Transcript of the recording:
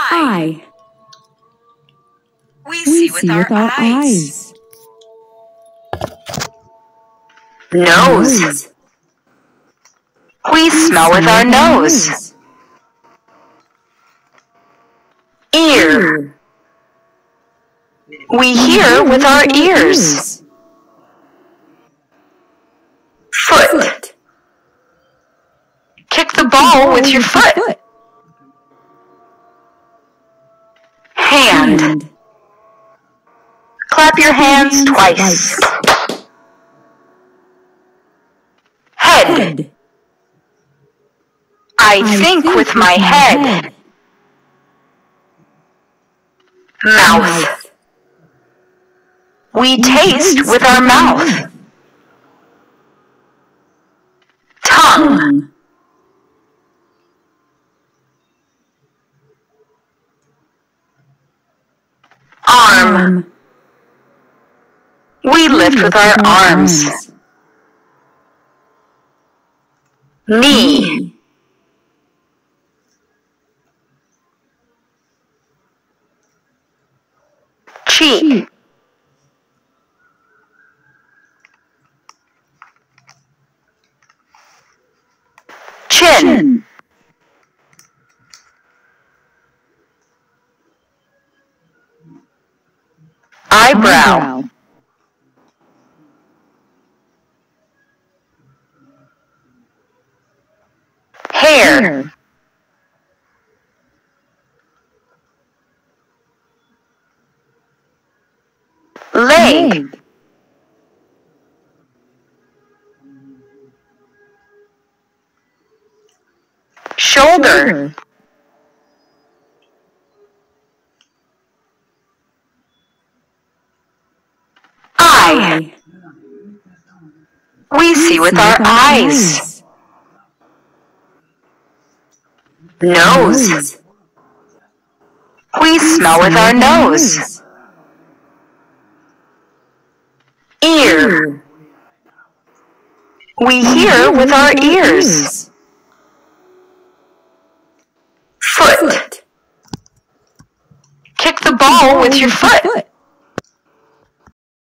Eye. We see with our eyes. Nose. We smell with our nose. Ear. We hear with our ears. Foot. Kick the ball with your foot. Hand. Clap your hands twice. Head. I think with my head. Mouth. We taste with our mouth. Tongue. Arm. We lift with our arms. Knee. Cheek. Chin. Eyebrow. Hair. Leg. Shoulder. Eye. We see with our eyes. Nose. We smell with our nose. Ear. We hear with our ears. Foot. Kick the ball with your foot.